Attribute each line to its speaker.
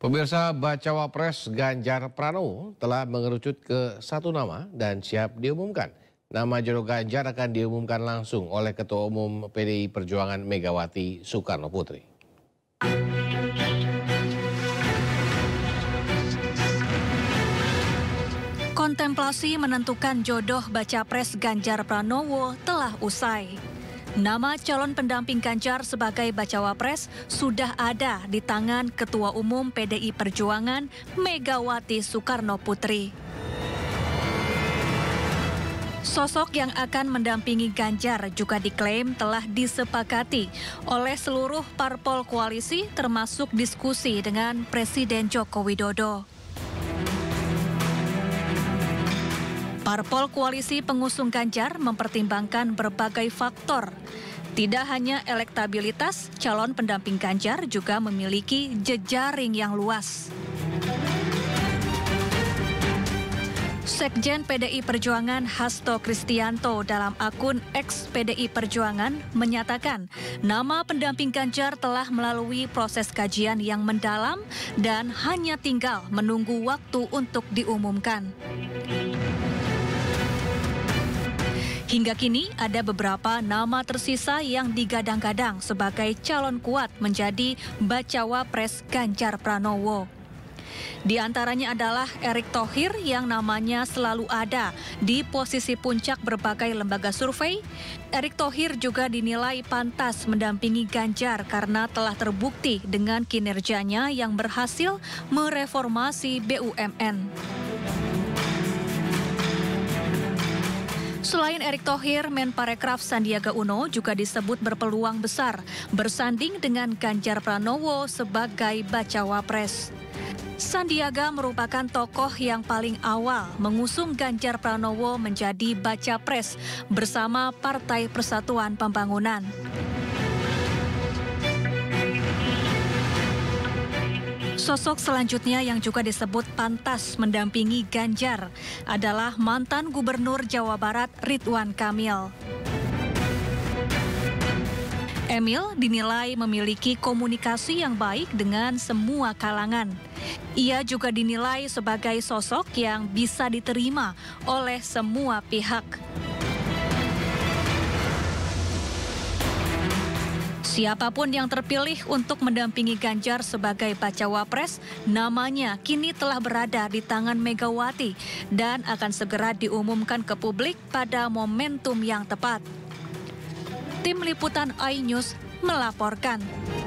Speaker 1: Pemirsa, Bacawa Pres Ganjar Pranowo telah mengerucut ke satu nama dan siap diumumkan. Nama jodoh Ganjar akan diumumkan langsung oleh Ketua Umum PDI Perjuangan Megawati Soekarno Putri.
Speaker 2: Kontemplasi menentukan jodoh Baca Pres Ganjar Pranowo telah usai. Nama calon pendamping Ganjar sebagai Bacawa Pres sudah ada di tangan Ketua Umum PDI Perjuangan Megawati Soekarno Putri. Sosok yang akan mendampingi Ganjar juga diklaim telah disepakati oleh seluruh parpol koalisi termasuk diskusi dengan Presiden Joko Widodo. Parpol koalisi pengusung Ganjar mempertimbangkan berbagai faktor. Tidak hanya elektabilitas, calon pendamping Ganjar juga memiliki jejaring yang luas. Sekjen PDI Perjuangan Hasto Kristianto dalam akun X PDI Perjuangan menyatakan nama pendamping Ganjar telah melalui proses kajian yang mendalam dan hanya tinggal menunggu waktu untuk diumumkan. Hingga kini ada beberapa nama tersisa yang digadang-gadang sebagai calon kuat menjadi Bacawa Pres Ganjar Pranowo. Di antaranya adalah Erick Thohir yang namanya selalu ada di posisi puncak berbagai lembaga survei. Erick Thohir juga dinilai pantas mendampingi Ganjar karena telah terbukti dengan kinerjanya yang berhasil mereformasi BUMN. Selain Erick Thohir, Menparekraf Sandiaga Uno juga disebut berpeluang besar bersanding dengan Ganjar Pranowo sebagai Bacawa Pres. Sandiaga merupakan tokoh yang paling awal mengusung Ganjar Pranowo menjadi Baca Pres bersama Partai Persatuan Pembangunan. Sosok selanjutnya yang juga disebut pantas mendampingi Ganjar adalah mantan Gubernur Jawa Barat Ridwan Kamil. Emil dinilai memiliki komunikasi yang baik dengan semua kalangan. Ia juga dinilai sebagai sosok yang bisa diterima oleh semua pihak. Siapapun yang terpilih untuk mendampingi Ganjar sebagai Bacawa Pres, namanya kini telah berada di tangan Megawati dan akan segera diumumkan ke publik pada momentum yang tepat. Tim Liputan iNews melaporkan.